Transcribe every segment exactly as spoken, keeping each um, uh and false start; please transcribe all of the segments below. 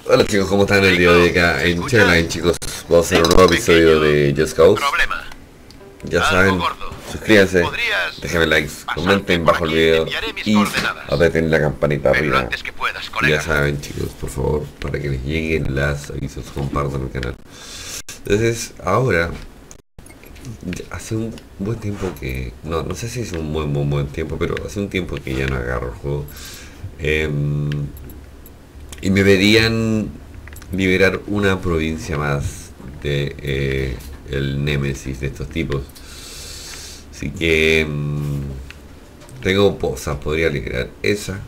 Hola chicos, ¿cómo están el día de hoy acá en Channel, chicos? Vamos a hacer un nuevo episodio de Just Cause. Ya saben, suscríbanse, déjenme likes, comenten bajo el video y aprieten la campanita arriba. Y ya saben chicos, por favor, para que les lleguen las avisos, compartan el canal. Entonces, ahora, hace un buen tiempo que... No, no sé si es un buen, buen, buen tiempo, pero hace un tiempo que ya no agarro el juego. Eh, y me verían liberar una provincia más de eh, el némesis de estos tipos. Así que mmm, tengo cosas, podría liberar esa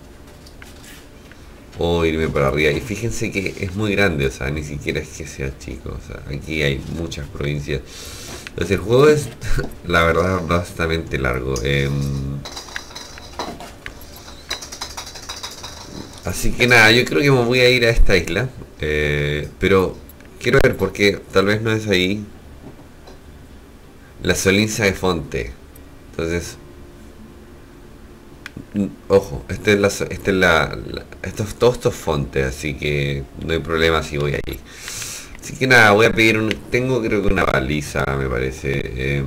o irme para arriba. Y fíjense que es muy grande, o sea, ni siquiera es que sea chico, o sea, aquí hay muchas provincias. Entonces el juego es, la verdad, bastante largo. Eh, Así que nada, yo creo que me voy a ir a esta isla. Eh, pero quiero ver por qué tal vez no es ahí. La Solinza de Fonte. Entonces, ojo, este es la, este es la, la estos, todos estos fontes, así que no hay problema si voy ahí. Así que nada, voy a pedir un... Tengo creo que una baliza, me parece. Eh,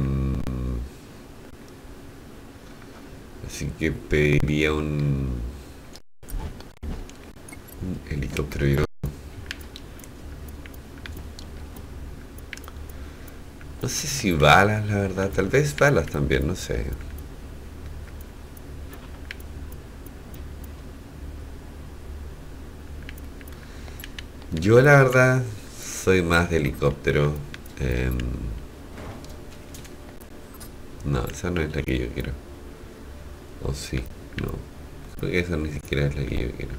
así que pediría un... Un helicóptero, yo. No sé si balas, la verdad. Tal vez balas también, no sé. Yo la verdad soy más de helicóptero. Eh, no, esa no es la que yo quiero. O sí, no. Creo que esa ni siquiera es la que yo quiero.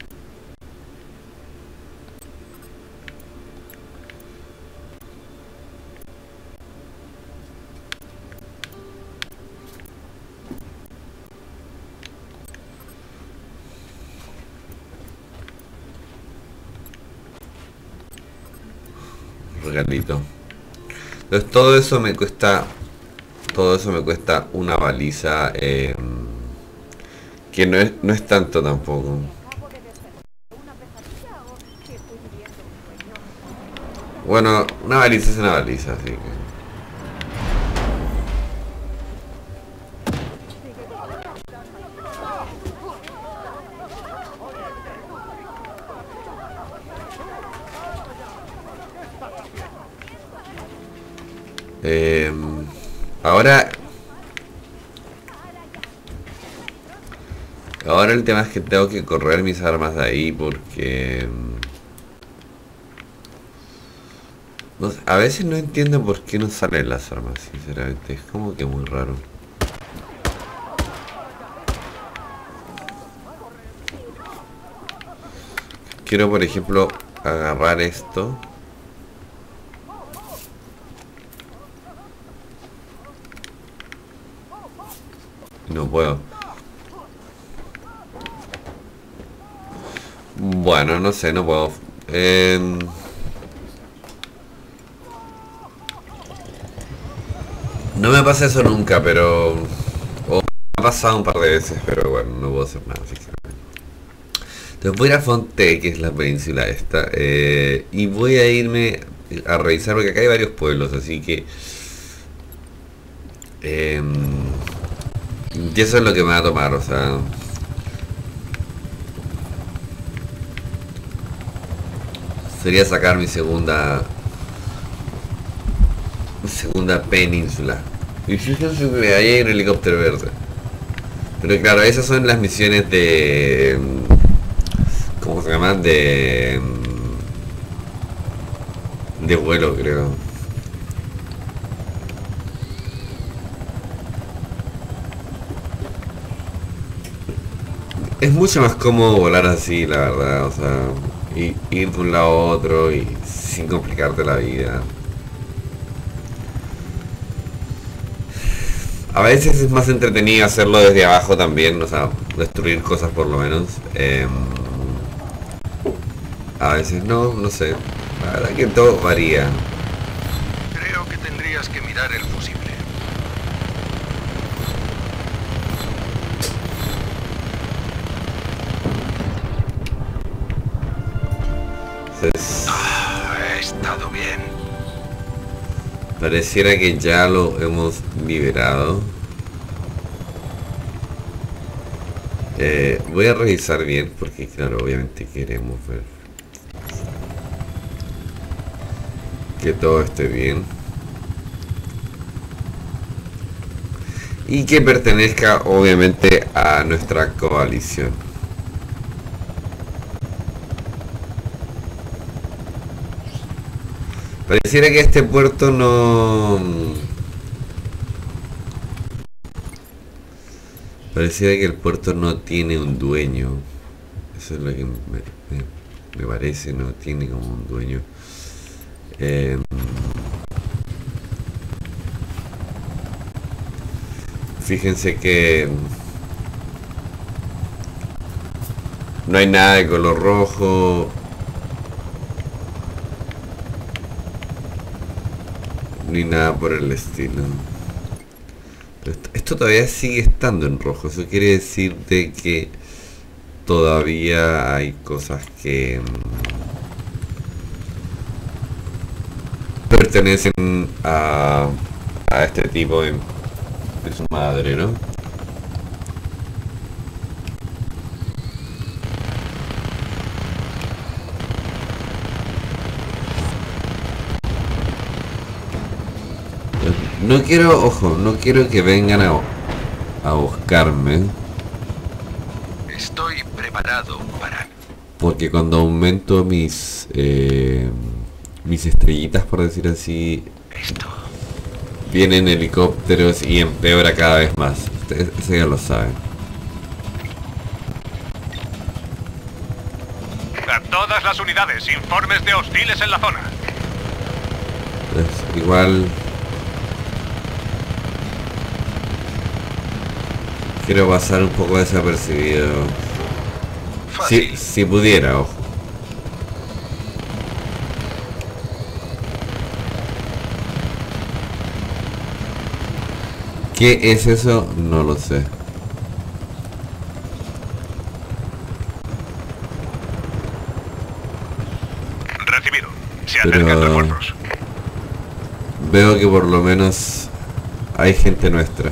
Regalito. Entonces todo eso me cuesta, todo eso me cuesta una baliza, eh, que no es, no es tanto tampoco. Bueno, una baliza es una baliza, así que... Eh, ahora Ahora el tema es que tengo que correr mis armas de ahí porque no sé, a veces no entiendo por qué no salen las armas, sinceramente. Es como que muy raro. Quiero por ejemplo agarrar esto. No puedo. Bueno, no sé, no puedo. Eh, no me pasa eso nunca, pero... O me ha pasado un par de veces, pero bueno, no puedo hacer nada, fíjate. Entonces voy a ir a Fonte, que es la península esta, eh, y voy a irme a revisar, porque acá hay varios pueblos, así que... Eh, y eso es lo que me va a tomar, o sea... Sería sacar mi segunda... Mi segunda península. Y fíjense que ahí hay un helicóptero verde. Pero claro, esas son las misiones de... ¿Cómo se llaman? De... De vuelo, creo. Es mucho más cómodo volar así, la verdad, o sea, y, ir de un lado a otro y sin complicarte la vida. A veces es más entretenido hacerlo desde abajo también, o sea, destruir cosas por lo menos. Eh, a veces no, no sé, la verdad que todo varía. Creo que tendrías que mirar el fusible. Entonces, Ah, he estado bien. pareciera que ya lo hemos liberado. Eh, voy a revisar bien porque claro, obviamente queremos ver que todo esté bien y que pertenezca obviamente a nuestra coalición. Pareciera que este puerto no... Pareciera que el puerto no tiene un dueño. Eso es lo que me, me, me parece, no tiene como un dueño. Eh, fíjense que no hay nada de color rojo. Ni nada por el estilo. Esto, esto todavía sigue estando en rojo. Eso quiere decir de que todavía hay cosas que pertenecen a, a este tipo de, de su madre, ¿no? No quiero, ojo, no quiero que vengan a, a buscarme. Estoy preparado para... Porque cuando aumento mis eh, mis estrellitas, por decir así, Esto. vienen helicópteros y empeora cada vez más. Ustedes eso ya lo saben. A todas las unidades, informes de hostiles en la zona. Entonces, igual quiero pasar un poco desapercibido. Fácil. Si, si pudiera, ojo. ¿Qué es eso? No lo sé. Recibido. Se acercan Pero refuerzos. veo que por lo menos hay gente nuestra.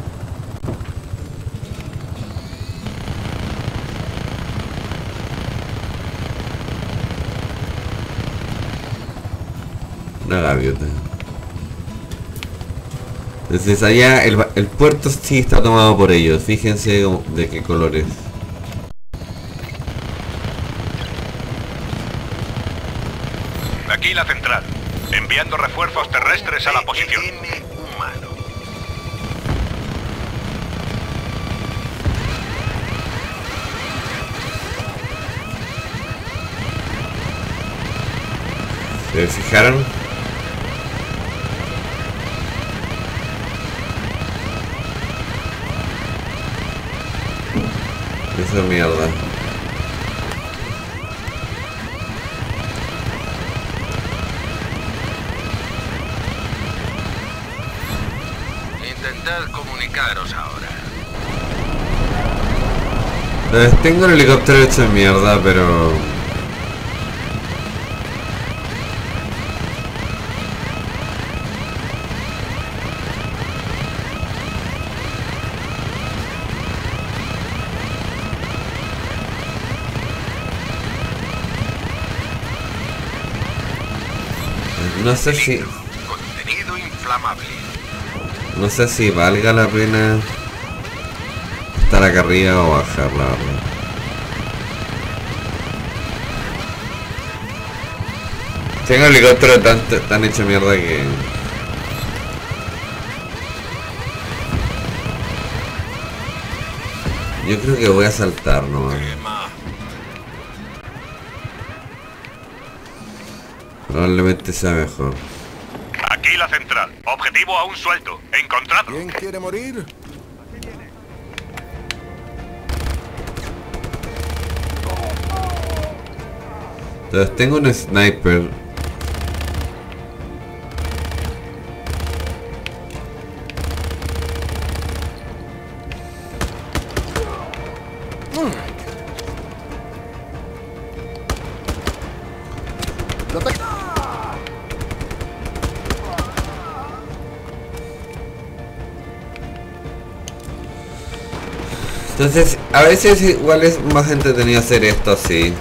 Una gaviota. Entonces allá el, el puerto sí está tomado por ellos. Fíjense de qué colores. Aquí la central. Enviando refuerzos terrestres a la posición. M humano. ¿Se fijaron? Esa mierda. Intentad comunicaros ahora. Entonces, tengo el helicóptero hecho de mierda, pero... No sé si... Contenido inflamable. No sé si valga la pena estar acá arriba o bajar, la verdad. Tengo el helicóptero tan, tan hecho mierda que... Yo creo que voy a saltar nomás. Probablemente sea mejor. Aquí la central. Objetivo aún suelto. Encontrado. ¿Quién quiere morir? Entonces tengo un sniper. Entonces, a veces igual es más entretenido hacer esto así.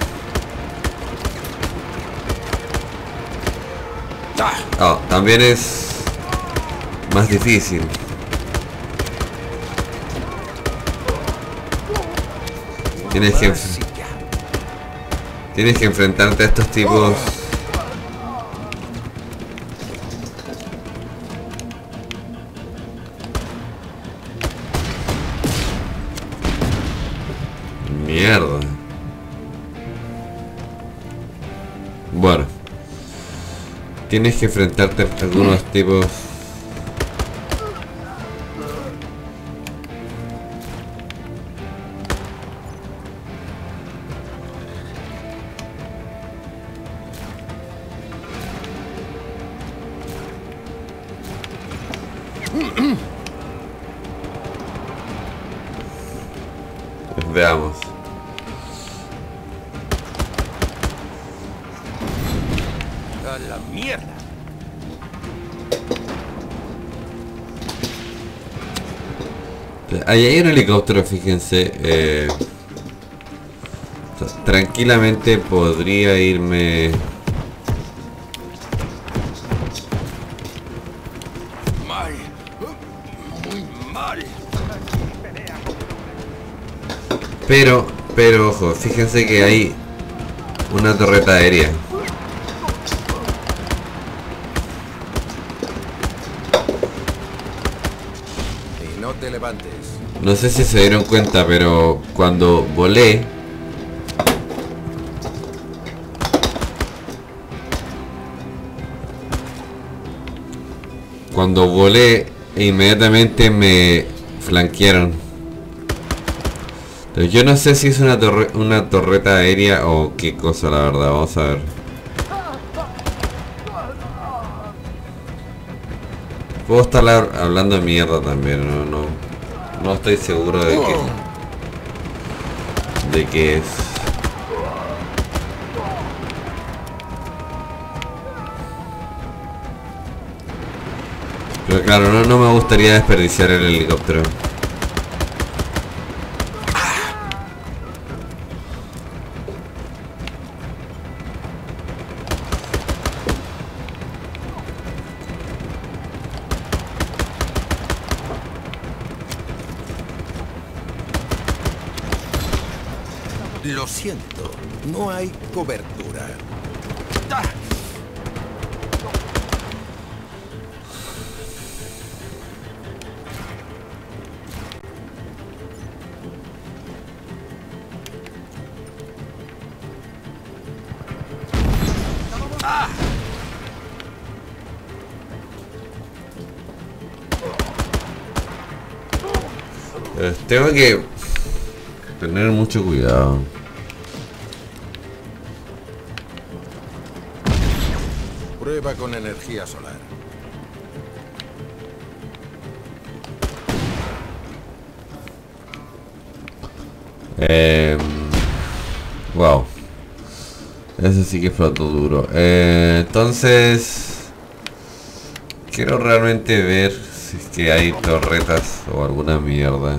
Oh, también es más difícil. Tienes que Tienes que enfrentarte a estos tipos. Mierda. Bueno. Tienes que enfrentarte a algunos tipos. Pues veamos. A la mierda. Ahí hay un helicóptero, fíjense. Eh, tranquilamente podría irme. Mal. Muy mal. Pero, pero ojo, fíjense que hay una torreta aérea. Y no te levantes. No sé si se dieron cuenta, pero cuando volé, cuando volé, inmediatamente me flanquearon. Entonces, yo no sé si es una torre, una torreta aérea o qué cosa, la verdad. Vamos a ver. Puedo estar hablando de mierda también, no, no, no estoy seguro de que, de qué es. Pero claro, no, no me gustaría desperdiciar el helicóptero. Lo siento, no hay cobertura. ¡Ah! ¡Ah! Eh, tengo que tener mucho cuidado. Prueba con energía solar. Eh, wow. Ese sí que flotó duro. Eh, entonces quiero realmente ver si es que hay torretas o alguna mierda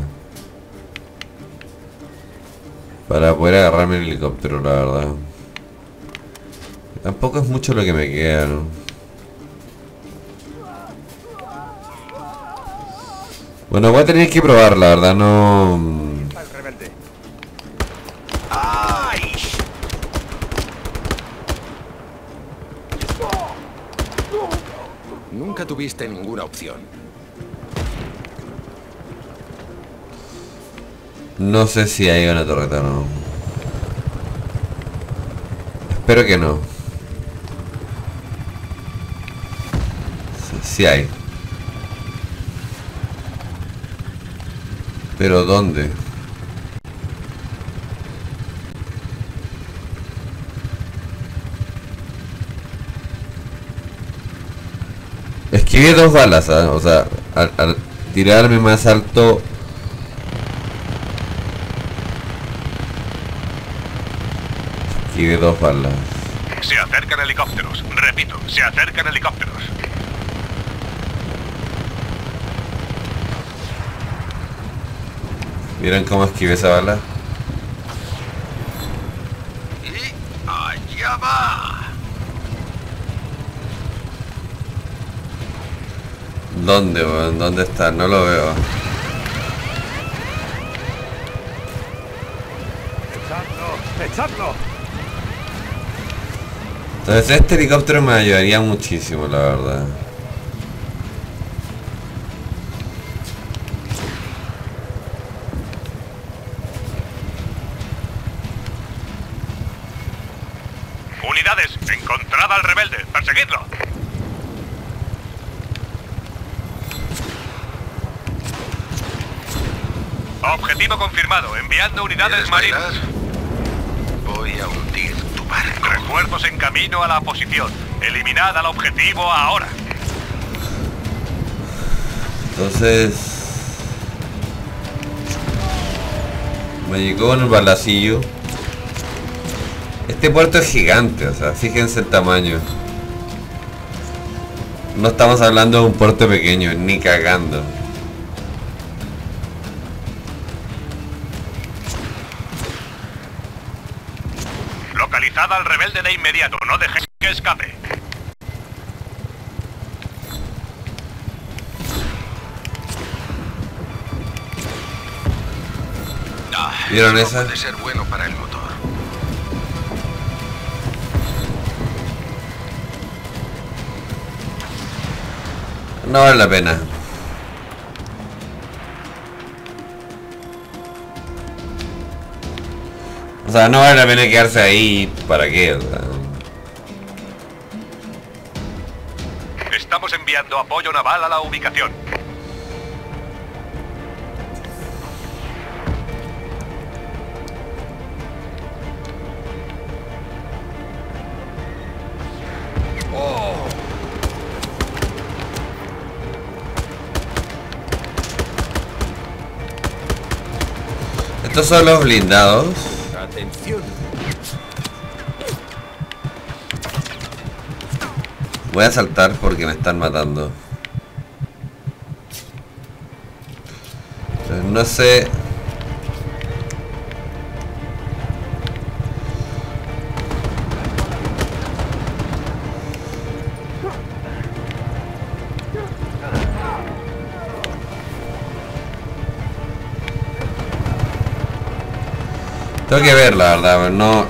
para poder agarrarme el helicóptero, la verdad. Tampoco es mucho lo que me queda, ¿no? Bueno, voy a tener que probar, la verdad, no... Al rebelde. ¡Ay! Nunca tuviste ninguna opción. No sé si hay una torreta o no. Espero que no. Sí hay. ¿Pero dónde? Esquivé dos balas, ¿eh? O sea, al, al tirarme más alto... Esquivé dos balas. Se acercan helicópteros. Repito, se acercan helicópteros. ¿Vieron cómo esquivé esa bala? Y allá va. ¿Dónde, weón? ¿Dónde está? No lo veo. ¡Echadlo! ¡Echadlo! Entonces este helicóptero me ayudaría muchísimo, la verdad. Unidades, encontrada al rebelde. Perseguidlo. Objetivo confirmado. Enviando unidades ¿Quieres marinas. bailar? Voy a hundir tu barco. Refuerzos en camino a la posición. Eliminad al objetivo ahora. Entonces... me llegó con el balacillo. Este puerto es gigante, o sea, fíjense el tamaño. No estamos hablando de un puerto pequeño, ni cagando. Localizada al rebelde de inmediato. No dejéis que escape. Ah, ¿Vieron eso esa? Puede ser bueno para el motor. No vale la pena. O sea, no vale la pena quedarse ahí. ¿Para qué? O sea, Estamos enviando apoyo naval a la ubicación. estos son los blindados. ¡Atención! Voy a saltar porque me están matando. Entonces, no sé. Tengo que ver, la verdad, no.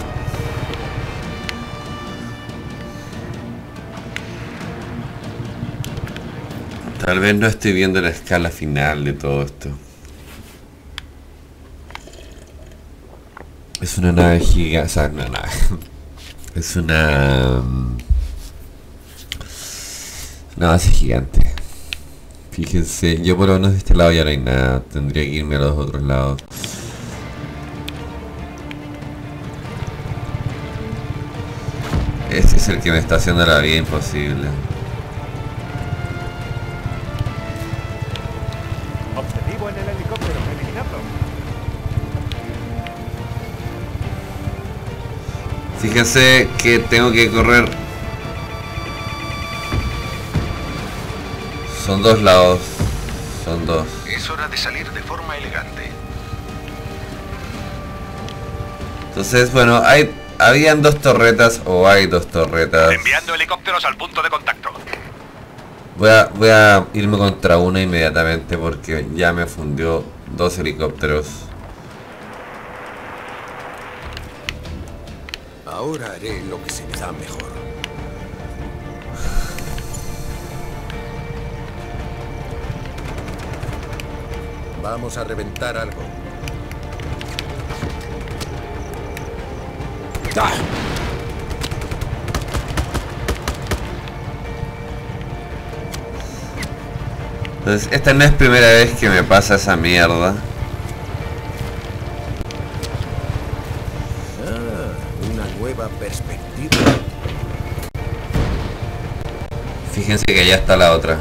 Tal vez no estoy viendo la escala final de todo esto. Es una nave gigante, o sea, una nave. Es una... una base gigante. Fíjense, yo por lo menos de este lado ya no hay nada. Tendría que irme a los otros lados. Este es el que me está haciendo la vida imposible. Objetivo en el helicóptero, eliminarlo. Fíjense que tengo que correr. Son dos lados. Son dos. Es hora de salir de forma elegante. Entonces, bueno, hay... habían dos torretas o hay dos torretas. Enviando helicópteros al punto de contacto. Voy a, voy a irme contra una inmediatamente porque ya me fundió dos helicópteros. Ahora haré lo que se me da mejor. Vamos a reventar algo. ¡Ah! Entonces, esta no es primera vez que me pasa esa mierda. Ah, una nueva perspectiva. Fíjense que allá está la otra.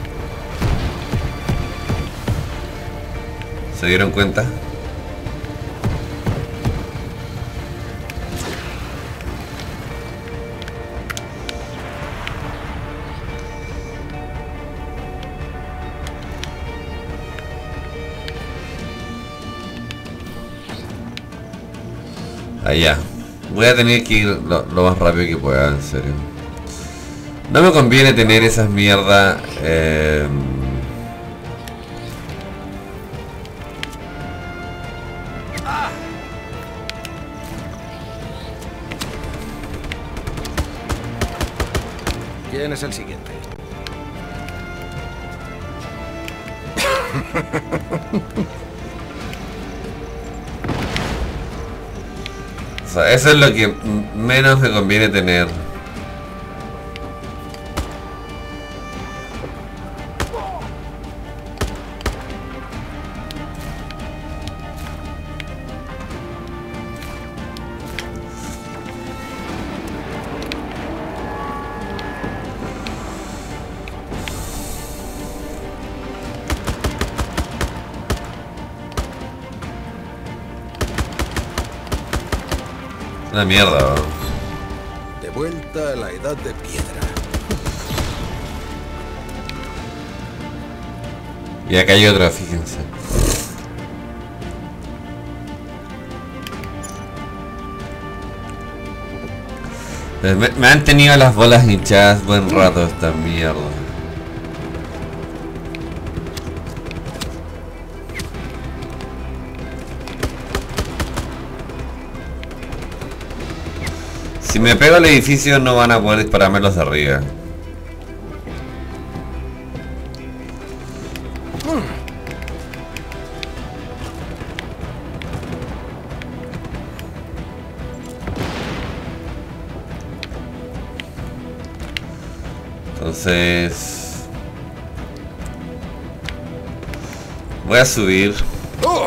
¿Se dieron cuenta? Allá. Voy a tener que ir lo, lo más rápido que pueda, en serio. No me conviene tener esas mierdas. Eh... ¿Quién es el siguiente? O sea, eso es lo que menos me conviene tener. Una mierda, ¿no? De vuelta a la edad de piedra. Y acá hay otra, fíjense. Me, me han tenido las bolas hinchadas buen rato esta mierda. Si me pego al edificio no van a poder dispararme los de arriba. Entonces... voy a subir. ¡Oh!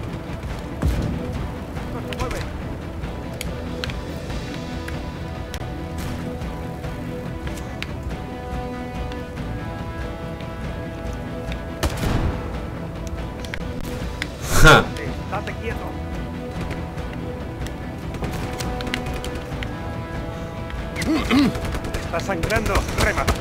Ja. Estate quieto. Está sangrando. Remata.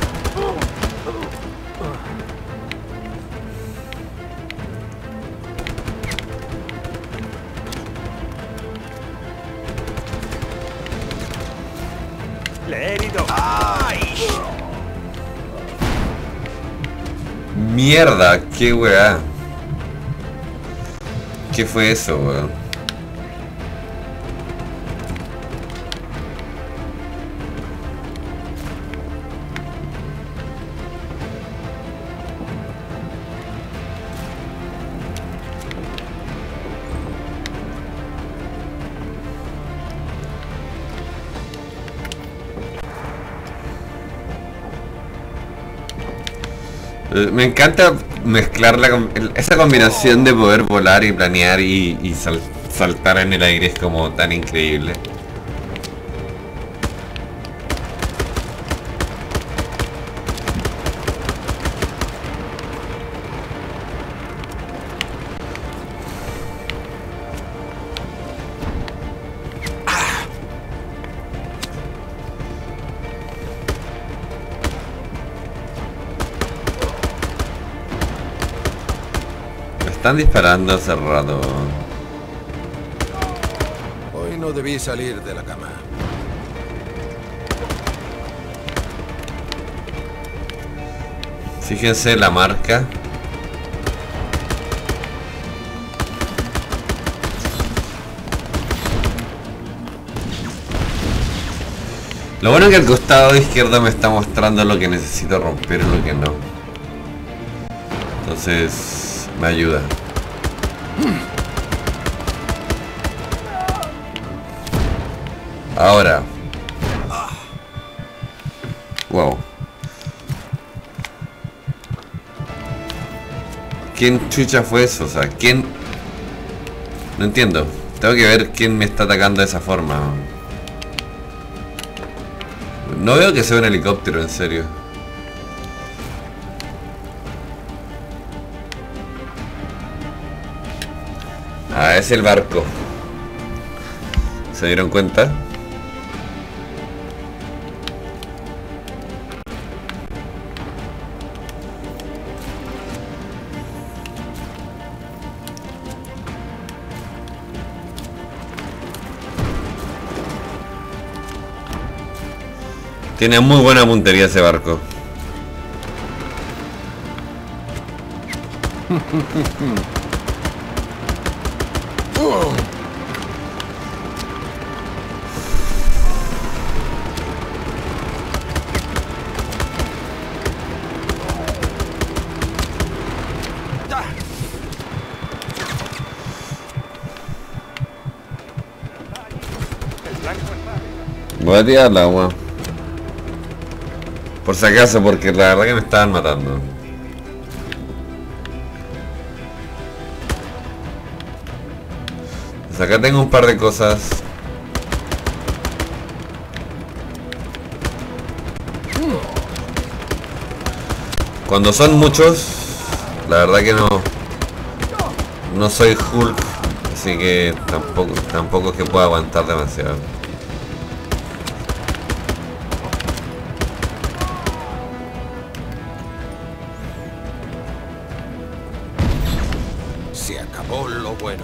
Le he herido. ¡Ay! Mierda, qué weá. ¿Qué fue eso, weón? Me encanta mezclar la, esa combinación de poder volar y planear y, y sal, saltar en el aire, es como tan increíble. Están disparando hace rato. Hoy no debí salir de la cama. Fíjense la marca. Lo bueno es que el costado izquierdo me está mostrando lo que necesito romper y lo que no. Entonces... me ayuda. Ahora. Wow. ¿Quién chucha fue eso? O sea, ¿quién? No entiendo. Tengo que ver quién me está atacando de esa forma. No veo que sea un helicóptero, en serio. Ah, es el barco. ¿Se dieron cuenta? Tiene muy buena puntería ese barco. Voy a tirar al agua. Por si acaso, porque la verdad que me estaban matando. Pues acá tengo un par de cosas. Cuando son muchos, la verdad que no no soy Hulk, así que tampoco tampoco es que pueda aguantar demasiado. Se acabó lo bueno.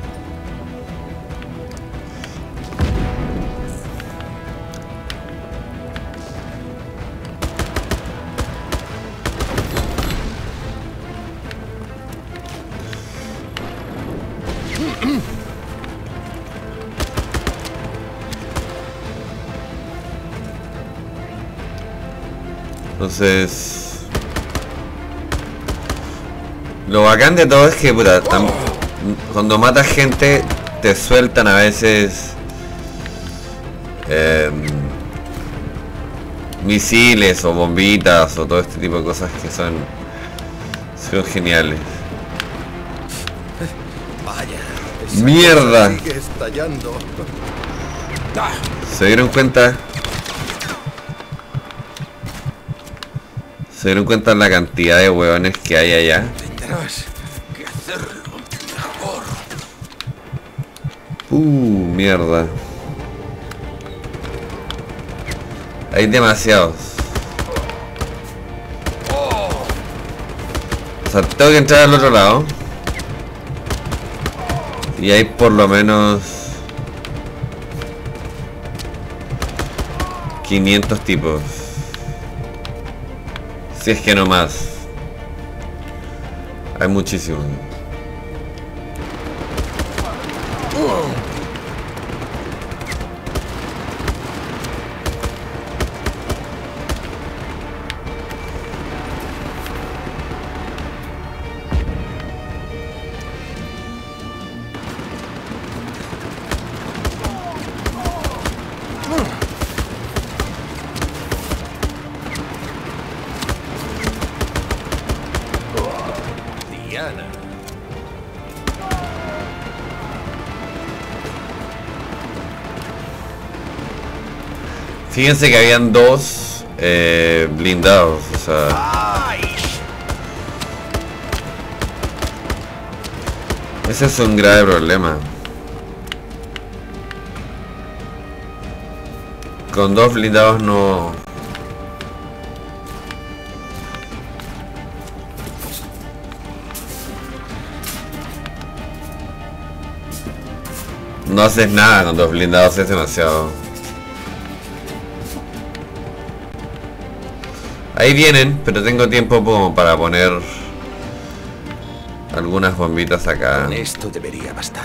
Entonces, lo bacán de todo es que puta, tam, cuando matas gente te sueltan a veces eh, misiles o bombitas o todo este tipo de cosas que son, son geniales. Vaya, ¡mierda! sigue estallando. ¿Se dieron cuenta? ¿Se dieron cuenta la cantidad de huevones que hay allá? Tendrás que hacerlo mejor. Uh, mierda. Hay demasiados. O sea, tengo que entrar al otro lado. Y hay por lo menos quinientos tipos. Si es que no más. Hay muchísimos. Diana. Fíjense que habían dos eh, blindados, o sea... Ese es un grave problema. Con dos blindados no... No haces nada con dos blindados, es demasiado. Ahí vienen, pero tengo tiempo como para poner algunas bombitas acá. Con esto debería bastar.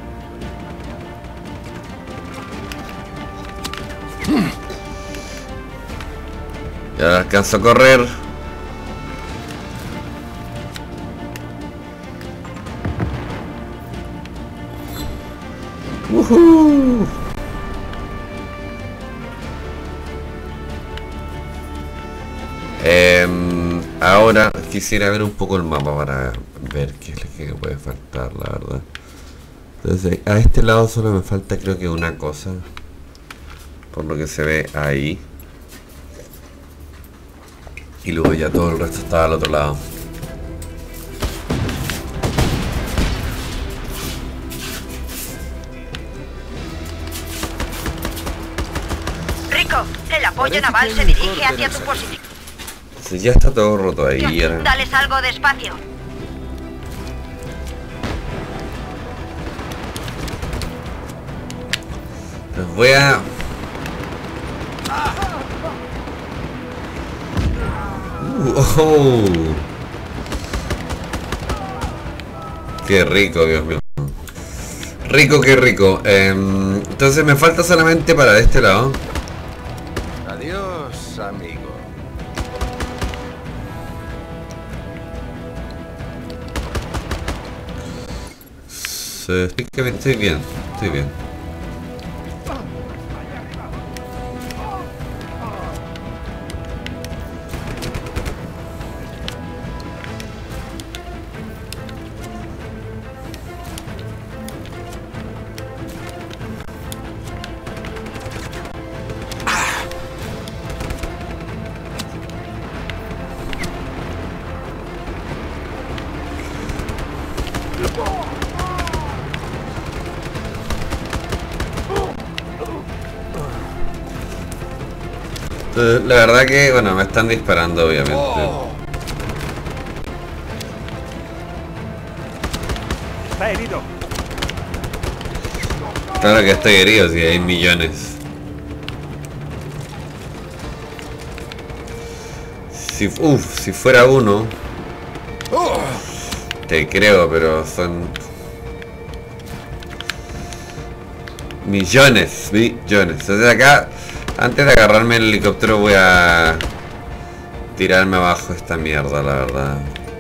Ya alcanzo a correr. Woohoo. Eh, ahora quisiera ver un poco el mapa para ver qué es lo que puede faltar, la verdad. Entonces a este lado solo me falta creo que una cosa, por lo que se ve ahí. Y luego ya todo el resto estaba al otro lado. Rico, el apoyo naval se dirige hacia tu posición. Sí, ya está todo roto ahí. Ahora. Dales algo de espacio. Les voy a... Uh, oh. Qué rico, Dios mío. Rico, qué rico. Eh, entonces me falta solamente para de este lado. Adiós, amigo. Estoy bien, estoy bien, estoy bien. La verdad que, bueno, me están disparando, obviamente. Está herido. Claro que estoy herido, si hay millones. Si, uf, si fuera uno, te creo, pero son millones, millones. Entonces acá, antes de agarrarme el helicóptero, voy a tirarme abajo esta mierda, la verdad.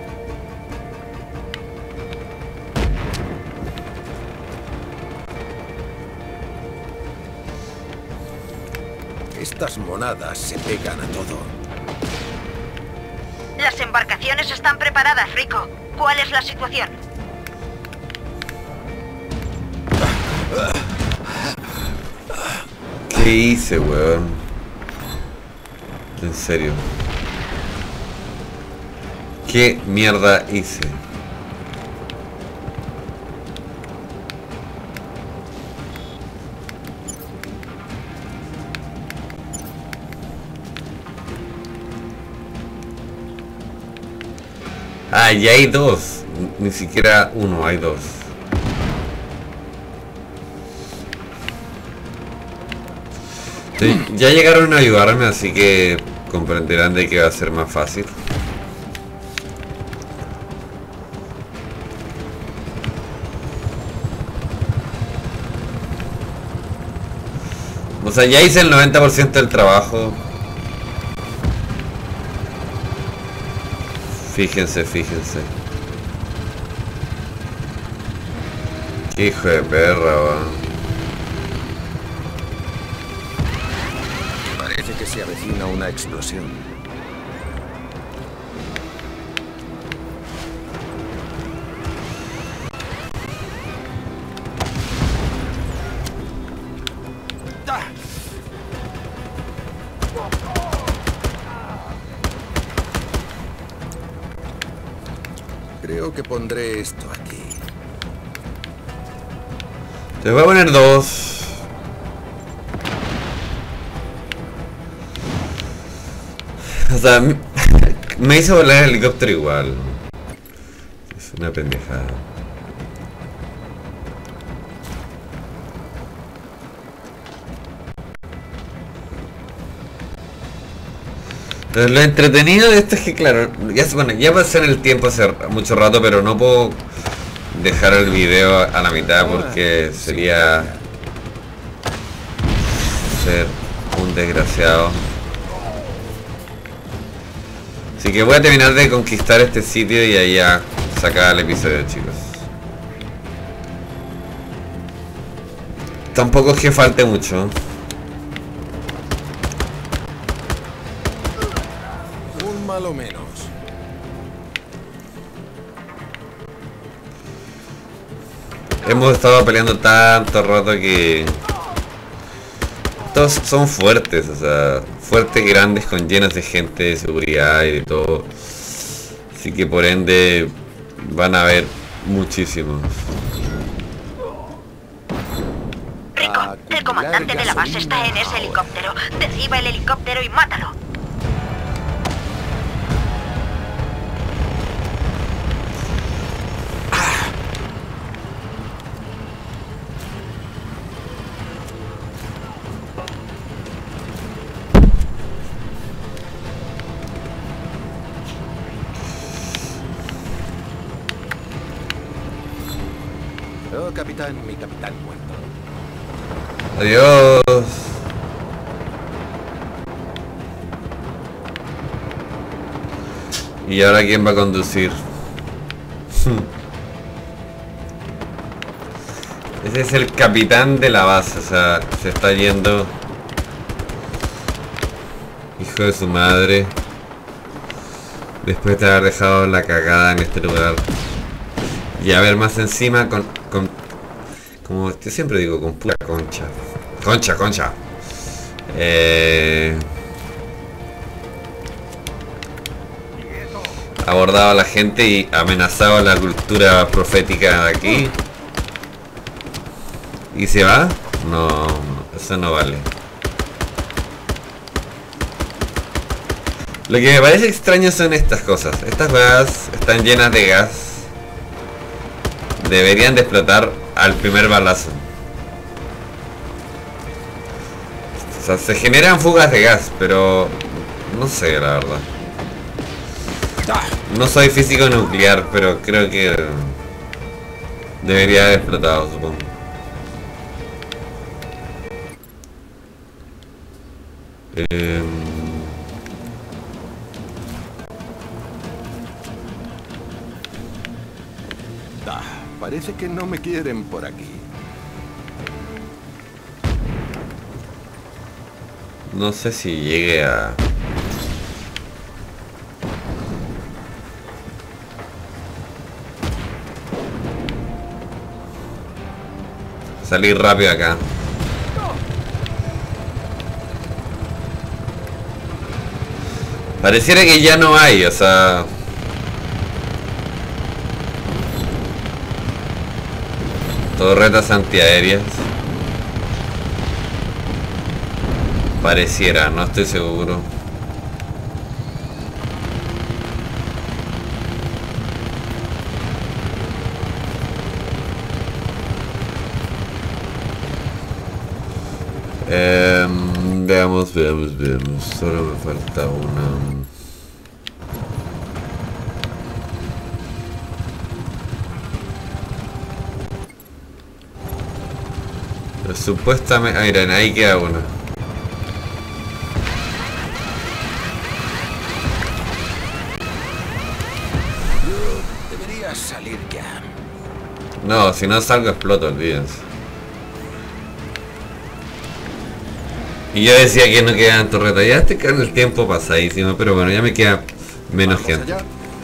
Estas monadas se pegan a todo. Las embarcaciones están preparadas, Rico. ¿Cuál es la situación? ¿Qué hice, weón? En serio. ¿Qué mierda hice? Ah, ya hay dos. Ni siquiera uno, hay dos. Sí, ya llegaron a ayudarme, así que comprenderán de que va a ser más fácil. O sea, ya hice el noventa por ciento del trabajo. Fíjense, fíjense. Qué hijo de perra, va. Parece que se avecina una explosión. Creo que pondré esto aquí. Te voy a poner dos. O sea, me hizo volar el helicóptero igual. Es una pendejada. Pero lo entretenido de esto es que, claro, ya, bueno, ya pasé en el tiempo hace mucho rato, pero no puedo dejar el video a la mitad porque sería ser un desgraciado. Así que voy a terminar de conquistar este sitio y ahí ya sacar el episodio, chicos. Tampoco es que falte mucho. Un malo menos. Hemos estado peleando tanto rato que todos son fuertes, o sea, fuertes, grandes, con llenos de gente, de seguridad y de todo. Así que por ende van a haber muchísimos. Rico, el comandante de la base está en ese helicóptero. Derriba el helicóptero y mátalo. No, capitán, mi capitán muerto. Adiós. ¿Y ahora quién va a conducir? Ese es el capitán de la base, o sea, se está yendo. Hijo de su madre. Después de haber dejado la cagada en este lugar. Y a ver, más encima con... con como yo siempre digo, con pura concha. Concha, concha. Eh... Abordado a la gente y amenazado a la cultura profética de aquí. ¿Y se va? No, no, eso no vale. Lo que me parece extraño son estas cosas. Estas weas están llenas de gas. Deberían de explotar al primer balazo. O sea, se generan fugas de gas, pero... no sé, la verdad. No soy físico nuclear, pero creo que... debería haber explotado, supongo. Eh... Ah, parece que no me quieren por aquí. No sé si llegue a... salir rápido acá. Pareciera que ya no hay, o sea... torretas antiaéreas. Pareciera, no estoy seguro. Eh, veamos, veamos, veamos. Solo me falta una. Pero supuestamente... ah, miren, ahí queda una. Deberías salir ya. No, si no salgo exploto, olvídense. Y yo decía que no quedaban torretas. Ya estoy quedando el tiempo pasadísimo, pero bueno, ya me queda menos Vamos gente. allá.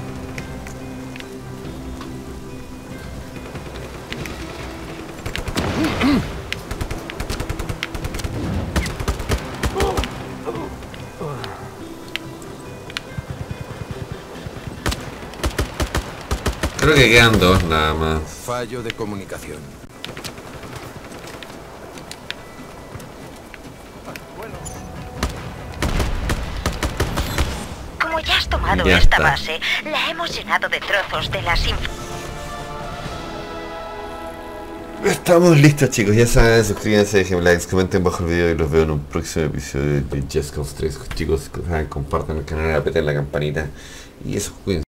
Creo que quedan dos nada más. Fallo de comunicación. Como ya has tomado Ya esta está. base, la hemos llenado de trozos de las inf... Estamos listos, chicos, ya saben, suscríbanse, dejen likes, comenten bajo el video y los veo en un próximo episodio de Just Cause tres. Chicos, compartan el canal, apeten la campanita y eso, cuídense.